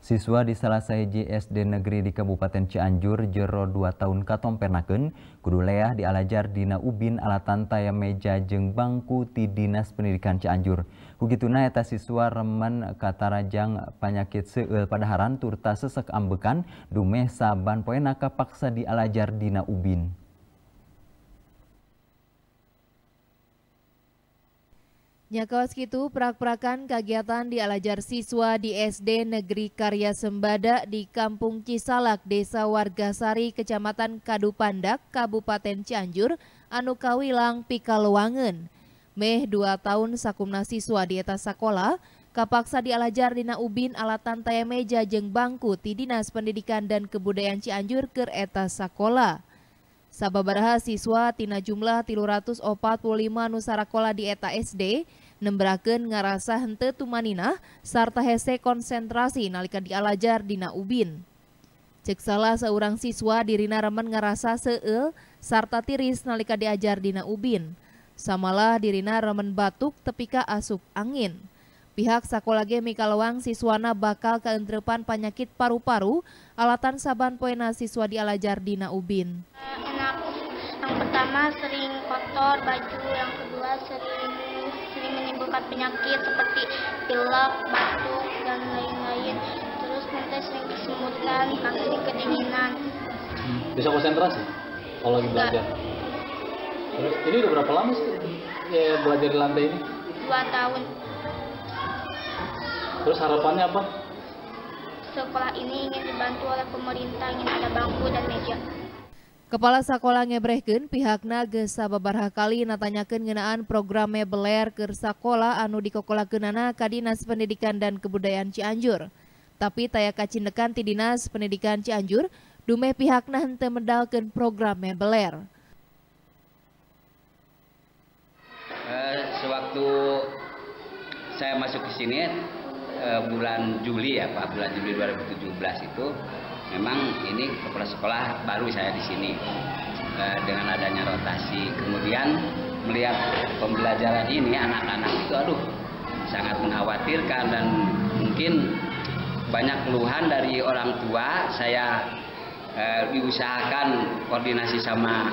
Siswa di salah sahiji SD negeri di Kabupaten Cianjur jero 2 tahun katompernakeun kudu leah dialajar dina ubin alatan taya meja jeung bangku ti Dinas Pendidikan Cianjur. Kugituna eta siswa remen katarajang panyakit seueul padaharan turta sesek ambekan dumeh saban poena kapaksa dialajar dina ubin. Nyakaos kitu prak-prakan kegiatan dialajar siswa di SD Negeri Karya Sembada di Kampung Cisalak, Desa Wargasari, Kecamatan Kadupandak, Kabupaten Cianjur, anu kawilang pikaluangeun. Meh 2 tahun sakumna siswa di eta sakola, kapaksa dialajar dina ubin alatan taya meja jeung bangku ti Dinas Pendidikan dan Kebudayaan Cianjur keur eta sakola. Sababaraha siswa tina jumlah 345 nu sarakola di eta SD nembrakeun ngarasa henteu tumaninah sarta hese konsentrasi nalika dialajar dina ubin. Cek salah seorang siswa dirina remen ngarasa seueul sarta tiris nalika diajar dina ubin. Samalah dirina remen batuk tepika asup angin. Pihak sakola ge mikalewang siswana bakal kaentrepan penyakit paru-paru alatan saban poena siswa dialajar dina ubin. Enak, yang pertama sering kotor baju, yang kedua sering menimbulkan penyakit seperti pilek, batuk, dan lain-lain. Terus nanti sering kesemutan, kaki kedinginan. Bisa konsentrasi kalau lagi belajar? Terus ini udah berapa lama sih ya, belajar di lantai ini? 2 tahun. Terus harapannya apa? Sekolah ini ingin dibantu oleh pemerintah, ingin ada bangku dan meja. Kepala sakola ngebrehkeun pihakna geus sababaraha kali natanyakeun ngeunaan program mebeler keur sakola anu dikokolakeunana ka Dinas Pendidikan dan Kebudayaan Cianjur. Tapi taya kacindekan ti Dinas Pendidikan Cianjur, dumeh pihakna henteu medalkeun program mebeler. Sewaktu saya masuk ke sini bulan Juli ya Pak, bulan Juli 2017 itu memang ini kepala sekolah baru saya di sini dengan adanya rotasi. Kemudian melihat pembelajaran ini anak-anak itu sangat mengkhawatirkan dan mungkin banyak keluhan dari orang tua. Saya diusahakan koordinasi sama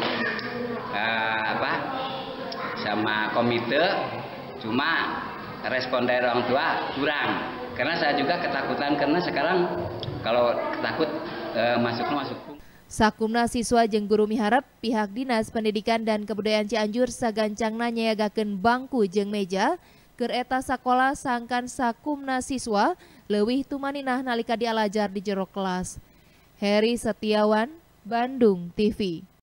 sama komite, cuma respon dari orang tua kurang. Karena saya juga ketakutan karena sekarang kalau takut masuk. Sakumna siswa jeung guru miharep pihak Dinas Pendidikan dan Kebudayaan Cianjur sagancangna nyayagakeun bangku jeung meja keur eta sakola sangkan sakumna siswa leuwih tumaninah nalika dialajar di jero kelas. Heri Setiawan, Bandung TV.